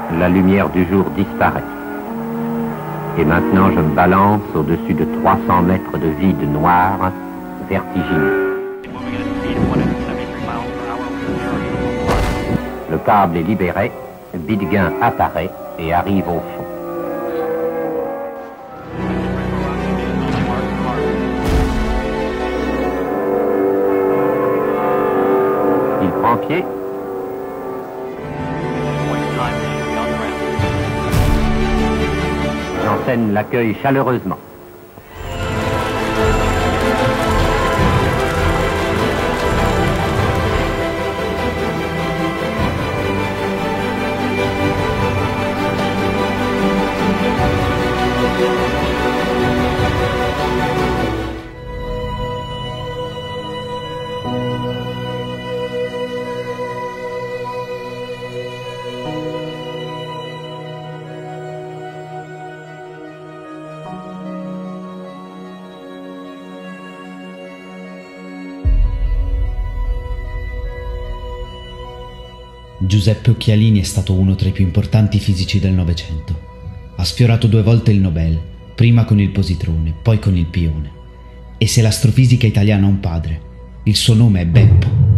La lumière du jour disparaît. Et maintenant, je me balance au-dessus de 300 mètres de vide noir, vertigineux. Le câble est libéré, Bidguin apparaît et arrive au fond. Il prend pied. J'enseigne l'accueil chaleureusement. Giuseppe Occhialini è stato uno tra i più importanti fisici del Novecento. Ha sfiorato 2 volte il Nobel, prima con il positrone, poi con il pione. E se l'astrofisica italiana ha un padre, il suo nome è Beppo.